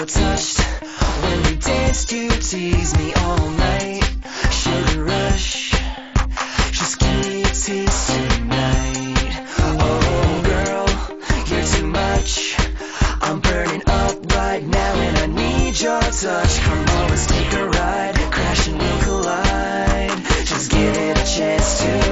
touched. When we danced, you teased me all night. Sugar rush, just give me a taste tonight. Oh girl, you're too much. I'm burning up right now and I need your touch. Come on, let's take a ride. Crash and we'll collide. Just give it a chance to